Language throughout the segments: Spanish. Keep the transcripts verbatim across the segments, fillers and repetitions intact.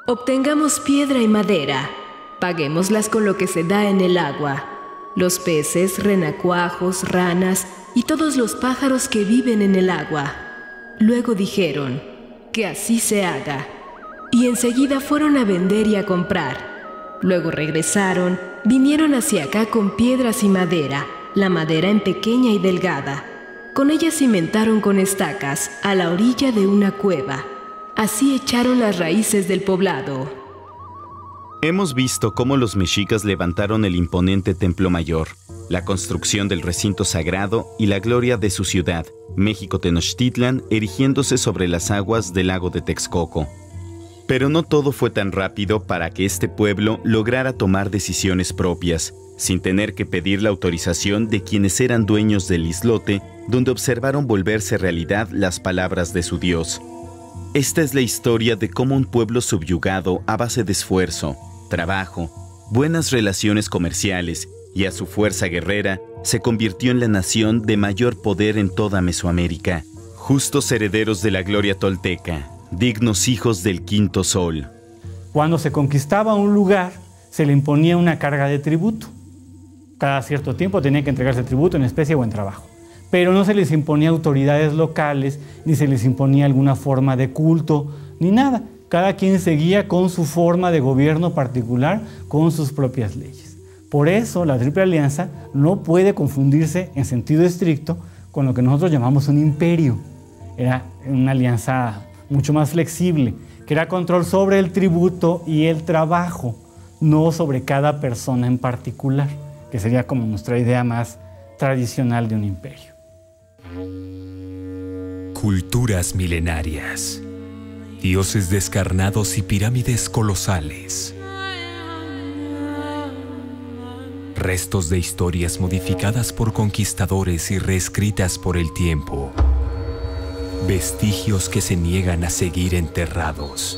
Obtengamos piedra y madera. Paguémoslas con lo que se da en el agua. Los peces, renacuajos, ranas y todos los pájaros que viven en el agua. Luego dijeron, que así se haga. Y enseguida fueron a vender y a comprar. Luego regresaron, vinieron hacia acá con piedras y madera, la madera en pequeña y delgada. Con ella cimentaron con estacas a la orilla de una cueva. Así echaron las raíces del poblado. Hemos visto cómo los mexicas levantaron el imponente Templo Mayor, la construcción del recinto sagrado y la gloria de su ciudad, México Tenochtitlan, erigiéndose sobre las aguas del lago de Texcoco. Pero no todo fue tan rápido para que este pueblo lograra tomar decisiones propias, sin tener que pedir la autorización de quienes eran dueños del islote, donde observaron volverse realidad las palabras de su Dios. Esta es la historia de cómo un pueblo subyugado a base de esfuerzo, trabajo, buenas relaciones comerciales y a su fuerza guerrera se convirtió en la nación de mayor poder en toda Mesoamérica, justos herederos de la gloria tolteca, dignos hijos del quinto sol. Cuando se conquistaba un lugar, se le imponía una carga de tributo. Cada cierto tiempo tenía que entregarse tributo en especie o en trabajo. Pero no se les imponía autoridades locales, ni se les imponía alguna forma de culto, ni nada. Cada quien seguía con su forma de gobierno particular, con sus propias leyes. Por eso la Triple Alianza no puede confundirse en sentido estricto con lo que nosotros llamamos un imperio. Era una alianza mucho más flexible, que era control sobre el tributo y el trabajo, no sobre cada persona en particular, que sería como nuestra idea más tradicional de un imperio. Culturas milenarias, dioses descarnados y pirámides colosales. Restos de historias modificadas por conquistadores y reescritas por el tiempo. Vestigios que se niegan a seguir enterrados.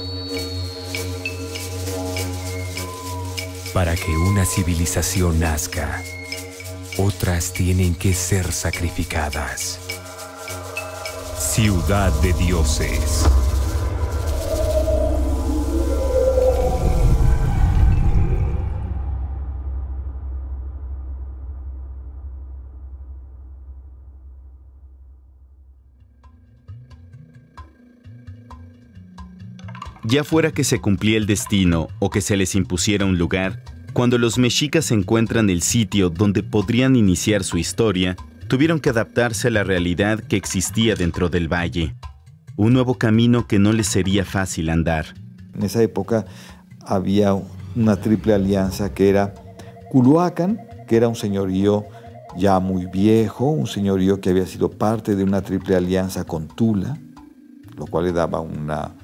Para que una civilización nazca, otras tienen que ser sacrificadas. Ciudad de dioses. Ya fuera que se cumplía el destino o que se les impusiera un lugar, cuando los mexicas encuentran el sitio donde podrían iniciar su historia, tuvieron que adaptarse a la realidad que existía dentro del valle. Un nuevo camino que no les sería fácil andar. En esa época había una triple alianza que era Culhuacán, que era un señorío ya muy viejo, un señorío que había sido parte de una triple alianza con Tula, lo cual le daba una,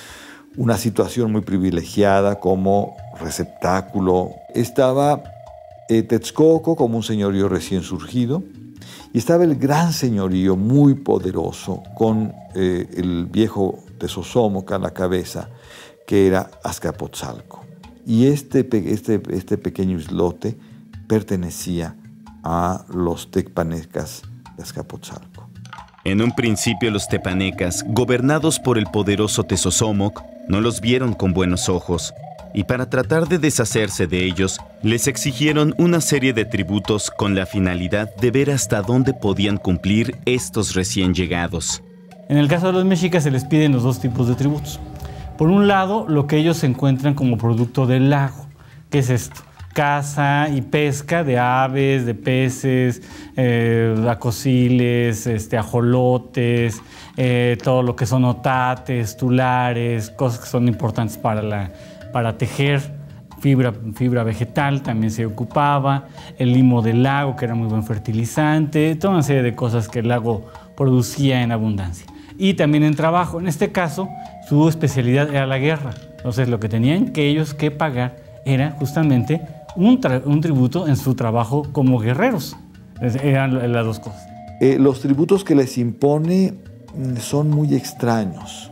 una situación muy privilegiada como receptáculo. Estaba eh, Texcoco como un señorío recién surgido, y estaba el gran señorío muy poderoso con eh, el viejo Tezosomoc a la cabeza, que era Azcapotzalco. Y este, este, este pequeño islote pertenecía a los tecpanecas de Azcapotzalco. En un principio los tepanecas, gobernados por el poderoso Tezosomoc, no los vieron con buenos ojos, y para tratar de deshacerse de ellos, les exigieron una serie de tributos con la finalidad de ver hasta dónde podían cumplir estos recién llegados. En el caso de los mexicas se les piden los dos tipos de tributos. Por un lado, lo que ellos encuentran como producto del lago. ¿Qué es esto? Caza y pesca de aves, de peces, eh, acosiles, este, ajolotes, eh, todo lo que son otates, tulares, cosas que son importantes para, la, para tejer, fibra, fibra vegetal también se ocupaba, el limo del lago, que era muy buen fertilizante, toda una serie de cosas que el lago producía en abundancia. Y también en trabajo. En este caso, su especialidad era la guerra. Entonces, lo que tenían que ellos que pagar era justamente un, un tributo en su trabajo como guerreros. Eran las dos cosas. Eh, los tributos que les impone son muy extraños.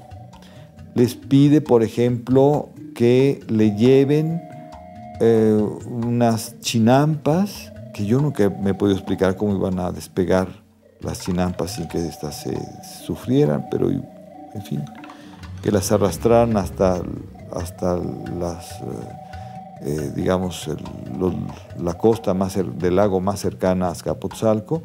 Les pide, por ejemplo, que le lleven eh, unas chinampas, que yo nunca me he podido explicar cómo iban a despegar las chinampas sin que éstas se sufrieran, pero en fin, que las arrastraran hasta hasta las, eh, digamos, el, lo, la costa más del lago más cercana a Azcapotzalco.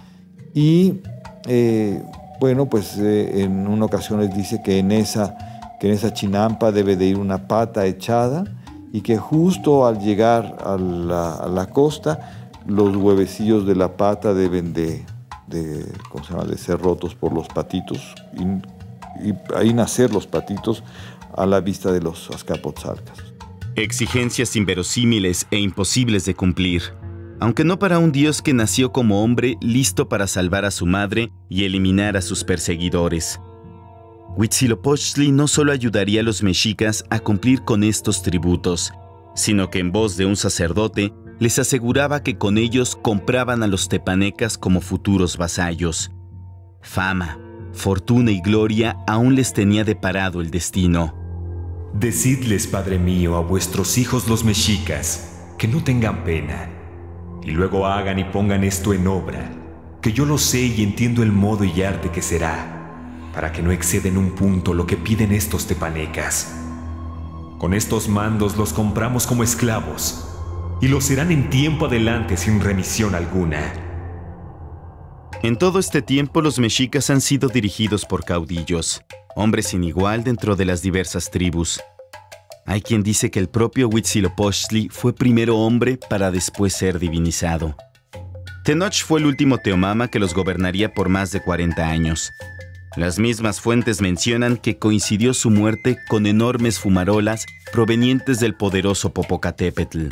Y eh, bueno, pues eh, en una ocasión les dice que en, esa, que en esa chinampa debe de ir una pata echada y que justo al llegar a la, a la costa los huevecillos de la pata deben de, de, ¿cómo se llama?, de ser rotos por los patitos y, y ahí nacer los patitos a la vista de los Azcapotzalcas. Exigencias inverosímiles e imposibles de cumplir, aunque no para un dios que nació como hombre listo para salvar a su madre y eliminar a sus perseguidores. Huitzilopochtli no solo ayudaría a los mexicas a cumplir con estos tributos, sino que en voz de un sacerdote les aseguraba que con ellos compraban a los tepanecas como futuros vasallos. Fama, fortuna y gloria aún les tenía deparado el destino. Decidles, Padre mío, a vuestros hijos los mexicas, que no tengan pena, y luego hagan y pongan esto en obra, que yo lo sé y entiendo el modo y arte que será, para que no exceden un punto lo que piden estos tepanecas. Con estos mandos los compramos como esclavos, y lo serán en tiempo adelante sin remisión alguna. En todo este tiempo los mexicas han sido dirigidos por caudillos, hombres sin igual dentro de las diversas tribus. Hay quien dice que el propio Huitzilopochtli fue primero hombre para después ser divinizado. Tenoch fue el último teomama que los gobernaría por más de cuarenta años. Las mismas fuentes mencionan que coincidió su muerte con enormes fumarolas provenientes del poderoso Popocatépetl.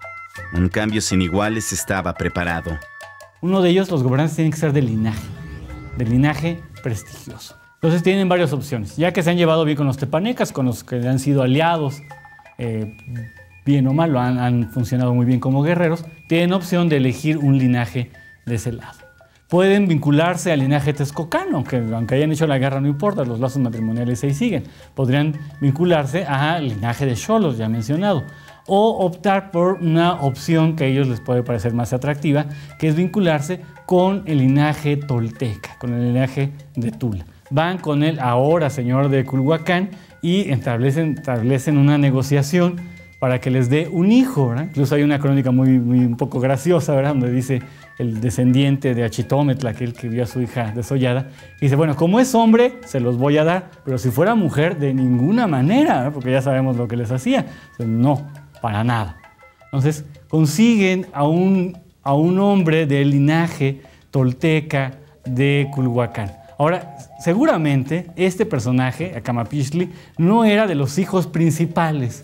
Un cambio sin iguales estaba preparado. Uno de ellos, los gobernantes tienen que ser de linaje, de linaje prestigioso. Entonces tienen varias opciones. Ya que se han llevado bien con los tepanecas, con los que han sido aliados, eh, bien o mal, lo han, han funcionado muy bien como guerreros, tienen opción de elegir un linaje de ese lado. Pueden vincularse al linaje texcocano, aunque, aunque hayan hecho la guerra no importa, los lazos matrimoniales ahí siguen. Podrían vincularse al linaje de xolos, ya mencionado. O optar por una opción que a ellos les puede parecer más atractiva, que es vincularse con el linaje tolteca, con el linaje de Tula. Van con el ahora señor de Culhuacán y establecen, establecen una negociación para que les dé un hijo, ¿verdad? Incluso hay una crónica muy, muy un poco graciosa, ¿verdad?, donde dice el descendiente de Achitómetla, aquel que vio a su hija desollada, y dice, bueno, como es hombre, se los voy a dar, pero si fuera mujer, de ninguna manera, ¿verdad?, porque ya sabemos lo que les hacía. Entonces, no, para nada. Entonces, consiguen a un, a un hombre del linaje tolteca de Culhuacán. Ahora, seguramente este personaje, Acamapixtli, no era de los hijos principales.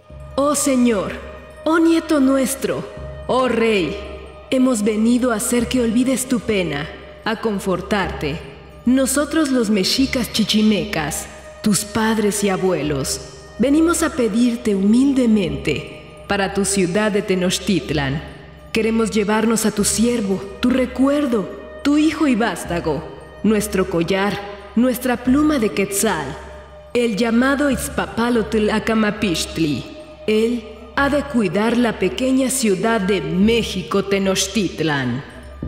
Oh Señor, oh nieto nuestro, oh Rey, hemos venido a hacer que olvides tu pena, a confortarte. Nosotros los mexicas chichimecas, tus padres y abuelos, venimos a pedirte humildemente para tu ciudad de Tenochtitlan. Queremos llevarnos a tu siervo, tu recuerdo, tu hijo y vástago, nuestro collar, nuestra pluma de quetzal, el llamado Itzpapalotl Acamapixtli. Él ha de cuidar la pequeña ciudad de México Tenochtitlan.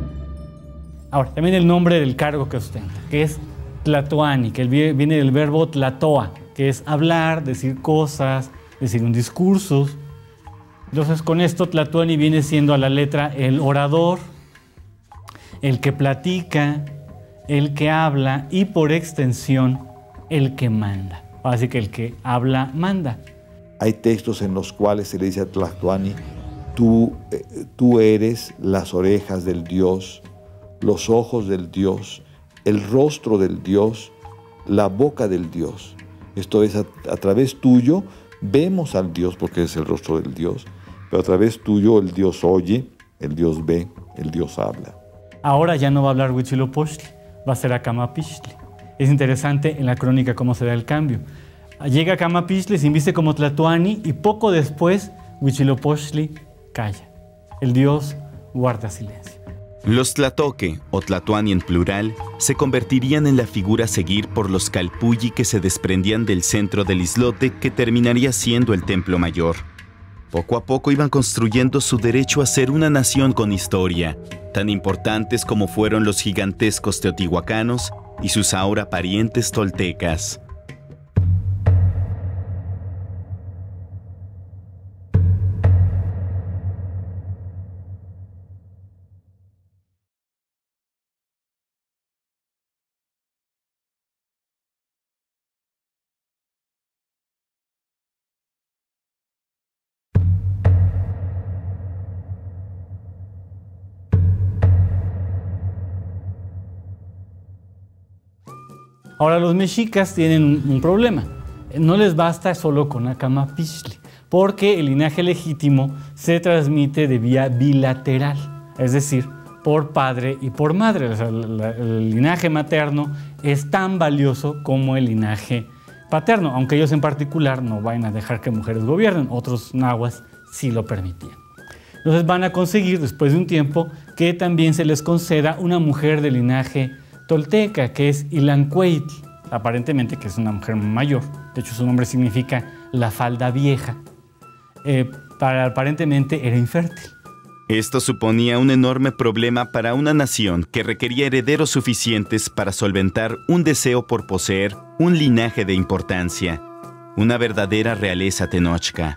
Ahora, también el nombre del cargo que ostenta, que es Tlatoani, que viene del verbo tlatoa, que es hablar, decir cosas, decir un discurso. Entonces, con esto Tlatoani viene siendo a la letra el orador, el que platica, el que habla y por extensión el que manda. Así que el que habla manda. Hay textos en los cuales se le dice a Tlatoani, tú, eh, tú eres las orejas del Dios, los ojos del Dios, el rostro del Dios, la boca del Dios. Esto es, a, a través tuyo vemos al Dios porque es el rostro del Dios, pero a través tuyo el Dios oye, el Dios ve, el Dios habla. Ahora ya no va a hablar Huitzilopochtli, va a ser Acamapixtli. Es interesante en la crónica cómo se da el cambio. Llega Acamapixtli, se inviste como Tlatoani y poco después Huitzilopochtli calla. El dios guarda silencio. Los tlatoque, o tlatoani en plural, se convertirían en la figura a seguir por los calpulli que se desprendían del centro del islote que terminaría siendo el templo mayor. Poco a poco iban construyendo su derecho a ser una nación con historia, tan importantes como fueron los gigantescos teotihuacanos y sus ahora parientes toltecas. Ahora, los mexicas tienen un, un problema. No les basta solo con Acamapichtli, porque el linaje legítimo se transmite de vía bilateral, es decir, por padre y por madre. O sea, el, el linaje materno es tan valioso como el linaje paterno, aunque ellos en particular no vayan a dejar que mujeres gobiernen, otros nahuas sí lo permitían. Entonces van a conseguir, después de un tiempo, que también se les conceda una mujer de linaje tolteca, que es Ilancueitl, aparentemente que es una mujer mayor. De hecho, su nombre significa la falda vieja. Eh, para, aparentemente era infértil. Esto suponía un enorme problema para una nación que requería herederos suficientes para solventar un deseo por poseer un linaje de importancia, una verdadera realeza tenochca.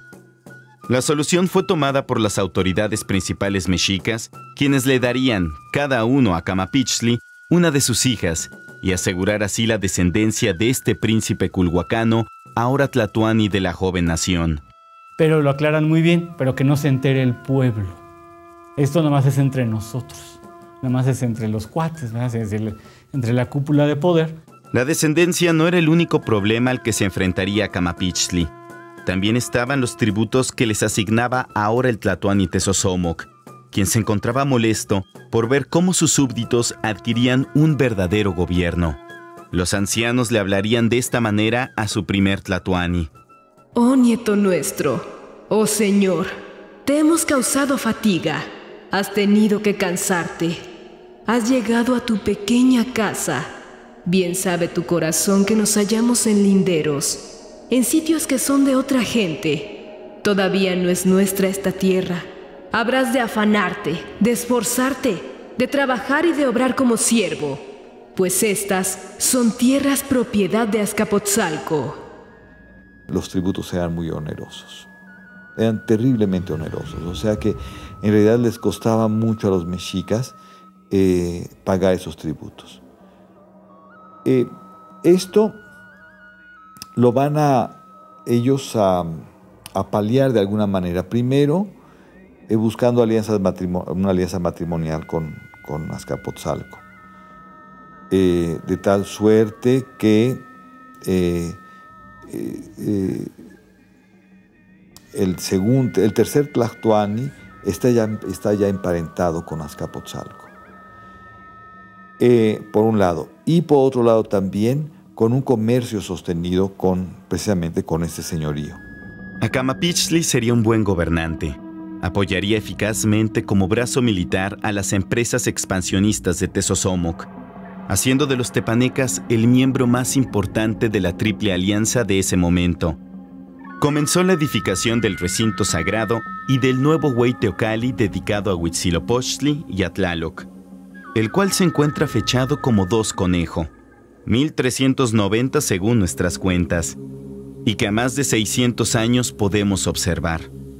La solución fue tomada por las autoridades principales mexicas, quienes le darían, cada uno a Acamapichtli, una de sus hijas, y asegurar así la descendencia de este príncipe culhuacano, ahora tlatoani de la joven nación. Pero lo aclaran muy bien, pero que no se entere el pueblo. Esto nomás es entre nosotros, nomás es entre los cuates, ¿verdad? Es el, entre la cúpula de poder. La descendencia no era el único problema al que se enfrentaría Acamapichtli. También estaban los tributos que les asignaba ahora el tlatoani Tezosomoc, quien se encontraba molesto por ver cómo sus súbditos adquirían un verdadero gobierno. Los ancianos le hablarían de esta manera a su primer tlatoani. Oh nieto nuestro, oh Señor, te hemos causado fatiga, has tenido que cansarte, has llegado a tu pequeña casa. Bien sabe tu corazón que nos hallamos en linderos, en sitios que son de otra gente. Todavía no es nuestra esta tierra. Habrás de afanarte, de esforzarte, de trabajar y de obrar como siervo, pues estas son tierras propiedad de Azcapotzalco. Los tributos eran muy onerosos, eran terriblemente onerosos, o sea que en realidad les costaba mucho a los mexicas eh, pagar esos tributos. Eh, esto lo van a ellos a, a paliar de alguna manera. Primero, eh, buscando alianzas una alianza matrimonial con, con Azcapotzalco. Eh, de tal suerte que eh, eh, eh, el, segundo, el tercer tlatoani está ya, está ya emparentado con Azcapotzalco. Eh, por un lado. Y por otro lado también con un comercio sostenido con, precisamente con este señorío. Acamapichtli sería un buen gobernante. Apoyaría eficazmente como brazo militar a las empresas expansionistas de Tezosomoc, haciendo de los tepanecas el miembro más importante de la Triple Alianza de ese momento. Comenzó la edificación del recinto sagrado y del nuevo Huey Teocalli dedicado a Huitzilopochtli y a Tlaloc, el cual se encuentra fechado como dos conejo, mil trescientos noventa según nuestras cuentas, y que a más de seiscientos años podemos observar.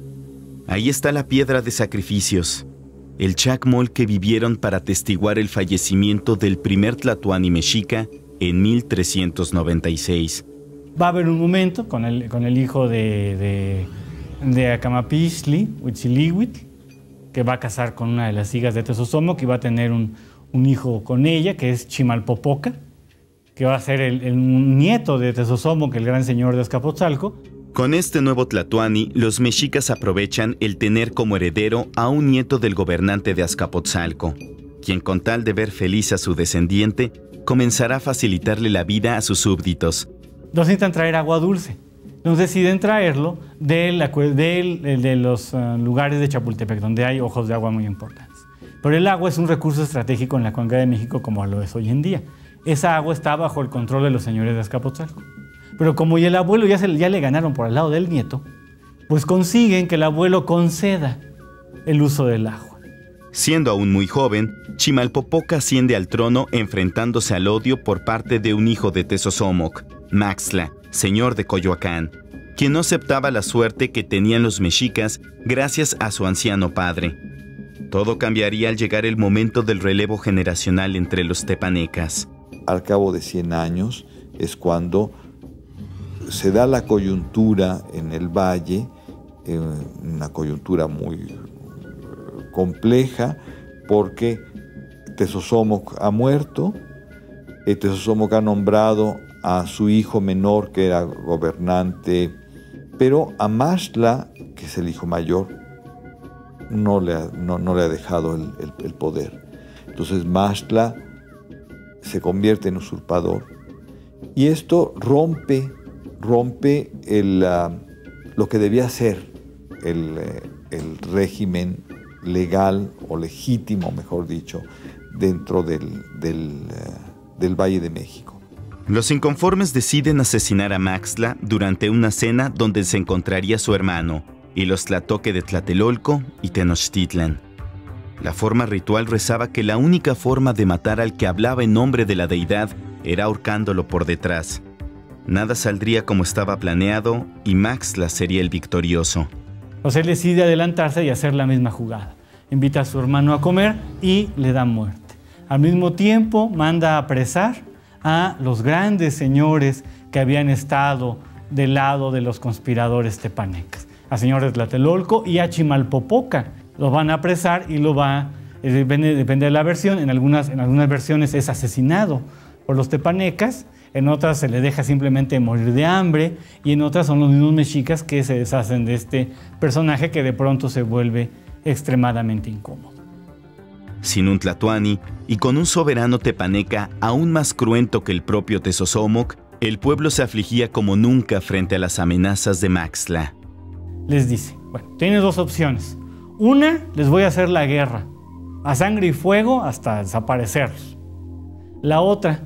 Ahí está la piedra de sacrificios, el chacmol que vivieron para atestiguar el fallecimiento del primer tlatoani mexica en mil trescientos noventa y seis. Va a haber un momento con el, con el hijo de, de, de Acamapichtli, Huitzilihuitl, que va a casar con una de las hijas de Tezosomoc, que va a tener un, un hijo con ella, que es Chimalpopoca, que va a ser el, el nieto de Tezosomoc, el gran señor de Azcapotzalco. Con este nuevo tlatoani, los mexicas aprovechan el tener como heredero a un nieto del gobernante de Azcapotzalco, quien con tal de ver feliz a su descendiente, comenzará a facilitarle la vida a sus súbditos. Entonces necesitan traer agua dulce. Entonces deciden traerlo de, la, de, de los uh, lugares de Chapultepec, donde hay ojos de agua muy importantes. Pero el agua es un recurso estratégico en la Cuenca de México como lo es hoy en día. Esa agua está bajo el control de los señores de Azcapotzalco. Pero como ya el abuelo ya, se, ya le ganaron por el lado del nieto, pues consiguen que el abuelo conceda el uso del agua. Siendo aún muy joven, Chimalpopoca asciende al trono enfrentándose al odio por parte de un hijo de Tezosomoc, Maxtla, señor de Coyoacán, quien no aceptaba la suerte que tenían los mexicas gracias a su anciano padre. Todo cambiaría al llegar el momento del relevo generacional entre los tepanecas. Al cabo de cien años es cuando se da la coyuntura en el valle, eh, una coyuntura muy compleja, porque Tezosomoc ha muerto, Tezosomoc ha nombrado a su hijo menor, que era gobernante, pero a Maxtla, que es el hijo mayor, no le ha, no, no le ha dejado el, el, el poder. Entonces Maxtla se convierte en usurpador, y esto rompe, rompe el, uh, lo que debía ser el, el régimen legal o legítimo, mejor dicho, dentro del, del, uh, del Valle de México. Los inconformes deciden asesinar a Maxtla durante una cena donde se encontraría su hermano y los Tlatoque de Tlatelolco y Tenochtitlan. La forma ritual rezaba que la única forma de matar al que hablaba en nombre de la deidad era ahorcándolo por detrás. Nada saldría como estaba planeado y Maxtla sería el victorioso. José decide adelantarse y hacer la misma jugada. Invita a su hermano a comer y le da muerte. Al mismo tiempo manda a apresar a los grandes señores que habían estado del lado de los conspiradores tepanecas, a señores de Tlatelolco y a Chimalpopoca. Los van a apresar y lo va, eh, depende, depende de la versión, en algunas, en algunas versiones es asesinado por los tepanecas, en otras se le deja simplemente morir de hambre y en otras son los mismos mexicas que se deshacen de este personaje que de pronto se vuelve extremadamente incómodo. Sin un tlatoani y con un soberano tepaneca aún más cruento que el propio Tezosomoc, el pueblo se afligía como nunca frente a las amenazas de Maxtla. Les dice, bueno, tienes dos opciones. Una, les voy a hacer la guerra, a sangre y fuego hasta desaparecerlos. La otra,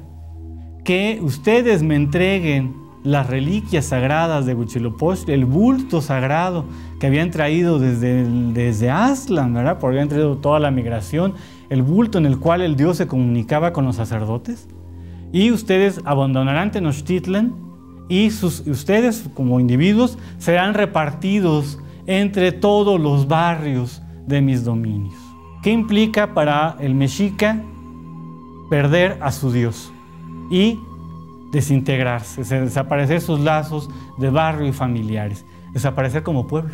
que ustedes me entreguen las reliquias sagradas de Huitzilopochtli, el bulto sagrado que habían traído desde, desde Aztlán, ¿verdad? Porque habían traído toda la migración, el bulto en el cual el dios se comunicaba con los sacerdotes. Y ustedes abandonarán Tenochtitlan y sus, ustedes como individuos serán repartidos entre todos los barrios de mis dominios. ¿Qué implica para el mexica perder a su dios y desintegrarse, desaparecer sus lazos de barrio y familiares, desaparecer como pueblo?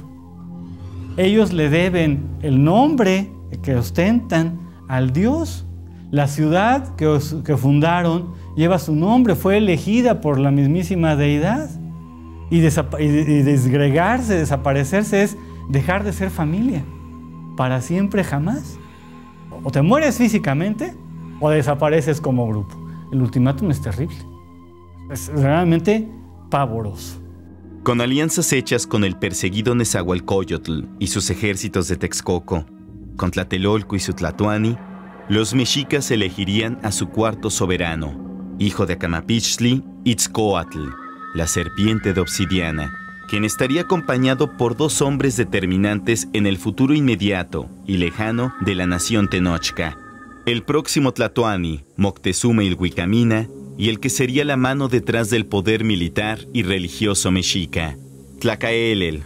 Ellos le deben el nombre que ostentan al dios. La ciudad que, que fundaron lleva su nombre, fue elegida por la mismísima deidad. Y, y, y desgregarse, desaparecerse es dejar de ser familia para siempre, jamás. O te mueres físicamente o desapareces como grupo. El ultimátum es terrible, es realmente pavoroso. Con alianzas hechas con el perseguido Nezahualcóyotl y sus ejércitos de Texcoco, con Tlatelolco y su tlatoani, los mexicas elegirían a su cuarto soberano, hijo de Acamapichtli, Itzcoatl, la serpiente de obsidiana, quien estaría acompañado por dos hombres determinantes en el futuro inmediato y lejano de la nación tenochca, el próximo tlatoani, Moctezuma Ilhuicamina, y el que sería la mano detrás del poder militar y religioso mexica, Tlacaelel.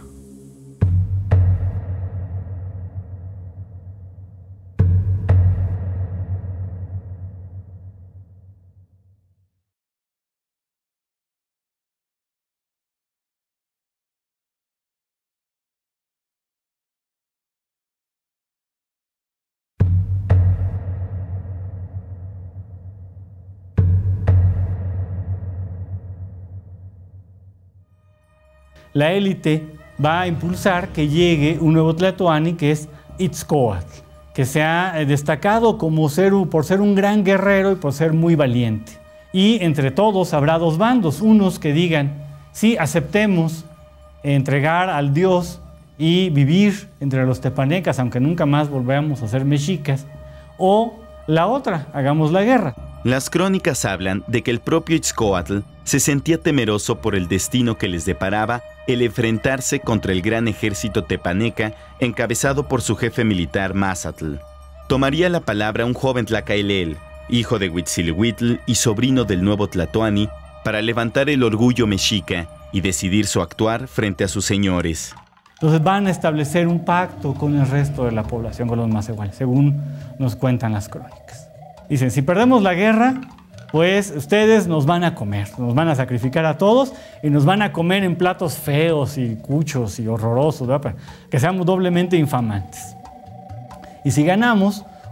La élite va a impulsar que llegue un nuevo tlatoani que es Itzcoatl, que se ha destacado como ser, por ser un gran guerrero y por ser muy valiente. Y entre todos habrá dos bandos, unos que digan, sí, aceptemos entregar al dios y vivir entre los tepanecas, aunque nunca más volvamos a ser mexicas, o la otra, hagamos la guerra. Las crónicas hablan de que el propio Itzcoatl se sentía temeroso por el destino que les deparaba el enfrentarse contra el gran ejército tepaneca encabezado por su jefe militar Mazatl. Tomaría la palabra un joven Tlacaelel, hijo de Huitzilihuitl y sobrino del nuevo tlatoani, para levantar el orgullo mexica y decidir su actuar frente a sus señores. Entonces van a establecer un pacto con el resto de la población, con los macehuales, según nos cuentan las crónicas. Dicen, si perdemos la guerra, pues ustedes nos van a comer, nos van a sacrificar a todos y nos van a comer en platos feos y cuchos y horrorosos, ¿verdad? Que seamos doblemente infamantes. Y si ganamos,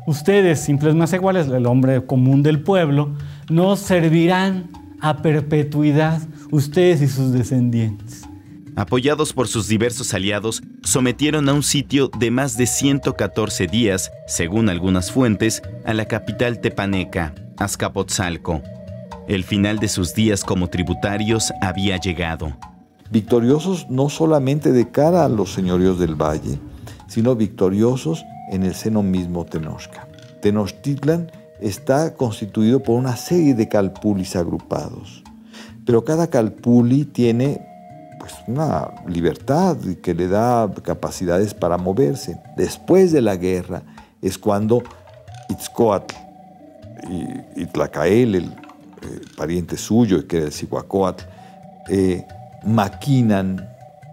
ustedes, simples más iguales, el hombre común del pueblo, nos servirán a perpetuidad, ustedes y sus descendientes. Apoyados por sus diversos aliados, sometieron a un sitio de más de ciento catorce días, según algunas fuentes, a la capital tepaneca, Azcapotzalco. El final de sus días como tributarios había llegado. Victoriosos no solamente de cara a los señoríos del valle, sino victoriosos en el seno mismo Tenochca. Tenochtitlan está constituido por una serie de calpulis agrupados, pero cada calpuli tiene pues, una libertad que le da capacidades para moverse. Después de la guerra es cuando Itzcoatl y, y Tlacael, el eh, pariente suyo, que era el Cihuacóatl, eh, maquinan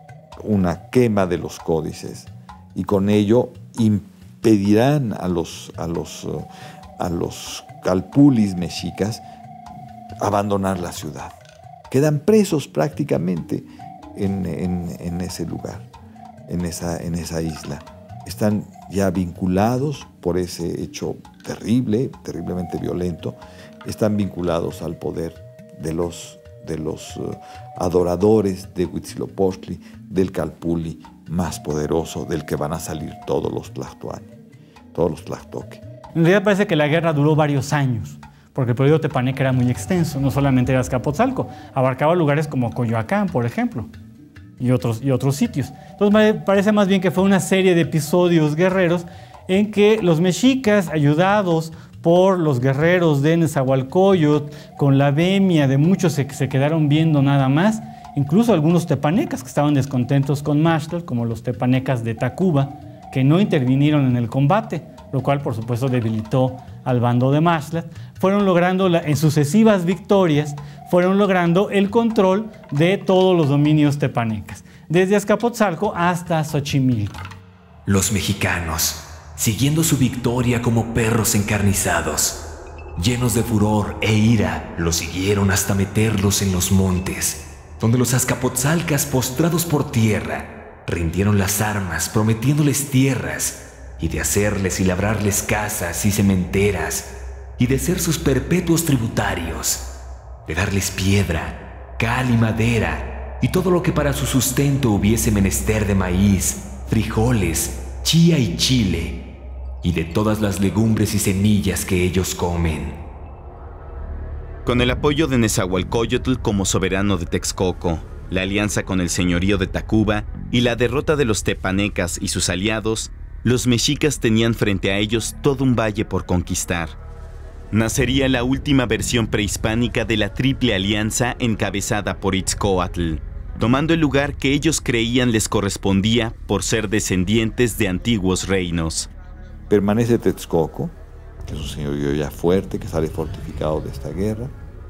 una quema de los códices y con ello impedirán a los, a los, a los calpulis mexicas abandonar la ciudad. Quedan presos prácticamente en, en, en ese lugar, en esa, en esa isla. Están ya vinculados por ese hecho terrible, terriblemente violento, están vinculados al poder de los, de los uh, adoradores de Huitzilopochtli, del calpuli más poderoso, del que van a salir todos los tlactoani, todos los tlactoque. En realidad parece que la guerra duró varios años, porque el periodo tepaneca era muy extenso, no solamente era Azcapotzalco, abarcaba lugares como Coyoacán, por ejemplo, y otros, y otros sitios. Entonces me parece más bien que fue una serie de episodios guerreros en que los mexicas, ayudados por los guerreros de Nezahualcóyotl, con la venia de muchos que se quedaron viendo nada más, incluso algunos tepanecas que estaban descontentos con Maxtla, como los tepanecas de Tacuba, que no intervinieron en el combate, lo cual por supuesto debilitó al bando de Maxtla, fueron logrando la, en sucesivas victorias, fueron logrando el control de todos los dominios tepanecas, desde Azcapotzalco hasta Xochimilco. Los mexicanos, siguiendo su victoria como perros encarnizados, llenos de furor e ira, los siguieron hasta meterlos en los montes, donde los azcapotzalcas, postrados por tierra, rindieron las armas, prometiéndoles tierras, y de hacerles y labrarles casas y cementeras, y de ser sus perpetuos tributarios, de darles piedra, cal y madera, y todo lo que para su sustento hubiese menester de maíz, frijoles, chía y chile, y de todas las legumbres y semillas que ellos comen. Con el apoyo de Nezahualcóyotl como soberano de Texcoco, la alianza con el señorío de Tacuba y la derrota de los tepanecas y sus aliados, los mexicas tenían frente a ellos todo un valle por conquistar. Nacería la última versión prehispánica de la Triple Alianza encabezada por Itzcoatl, tomando el lugar que ellos creían les correspondía por ser descendientes de antiguos reinos. Permanece Texcoco, que es un señorío ya fuerte, que sale fortificado de esta guerra.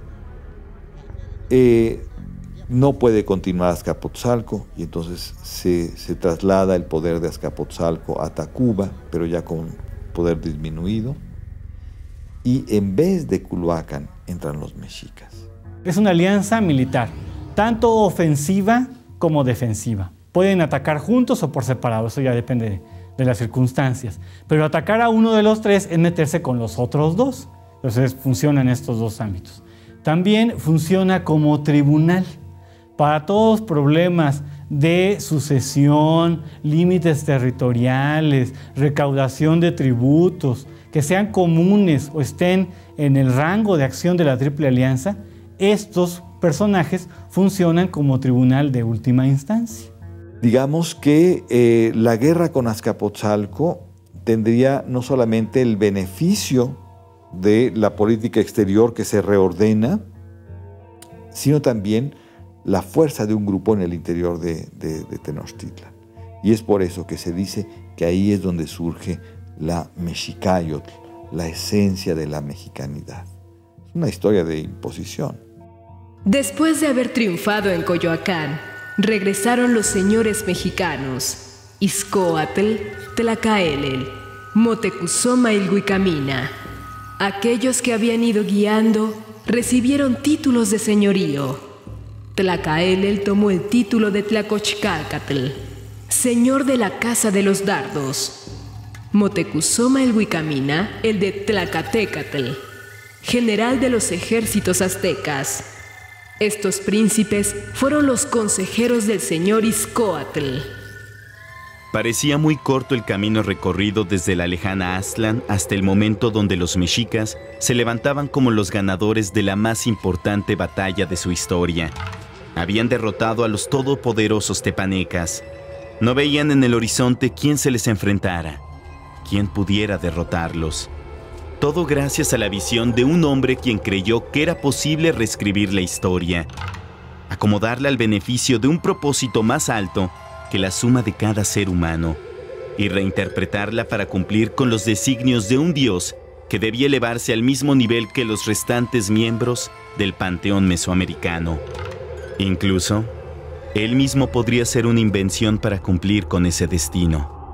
Eh, no puede continuar Azcapotzalco y entonces se, se traslada el poder de Azcapotzalco a Tacuba, pero ya con poder disminuido. Y en vez de Culhuacán entran los mexicas. Es una alianza militar, tanto ofensiva como defensiva. Pueden atacar juntos o por separado, eso ya depende de, de las circunstancias. Pero atacar a uno de los tres es meterse con los otros dos. Entonces funciona en estos dos ámbitos. También funciona como tribunal para todos los problemas de sucesión, límites territoriales, recaudación de tributos, que sean comunes o estén en el rango de acción de la Triple Alianza. Estos personajes funcionan como tribunal de última instancia. Digamos que eh, la guerra con Azcapotzalco tendría no solamente el beneficio de la política exterior que se reordena, sino también la fuerza de un grupo en el interior de, de, de Tenochtitlan. Y es por eso que se dice que ahí es donde surge la Mexicayotl, la esencia de la mexicanidad. Es una historia de imposición. Después de haber triunfado en Coyoacán, regresaron los señores mexicanos, Itzcoatl, Tlacaelel, Motecuzoma y Ilhuicamina. Aquellos que habían ido guiando recibieron títulos de señorío. Tlacaelel tomó el título de Tlacochcalcatl, señor de la Casa de los Dardos. Motecuzoma el Huicamina, el de Tlacatecatl, general de los ejércitos aztecas. Estos príncipes fueron los consejeros del señor Izcóatl. Parecía muy corto el camino recorrido desde la lejana Aztlán hasta el momento donde los mexicas se levantaban como los ganadores de la más importante batalla de su historia. Habían derrotado a los todopoderosos tepanecas. No veían en el horizonte quién se les enfrentara, quién pudiera derrotarlos. Todo gracias a la visión de un hombre quien creyó que era posible reescribir la historia, acomodarla al beneficio de un propósito más alto que la suma de cada ser humano, y reinterpretarla para cumplir con los designios de un dios que debía elevarse al mismo nivel que los restantes miembros del panteón mesoamericano. Incluso, él mismo podría ser una invención para cumplir con ese destino.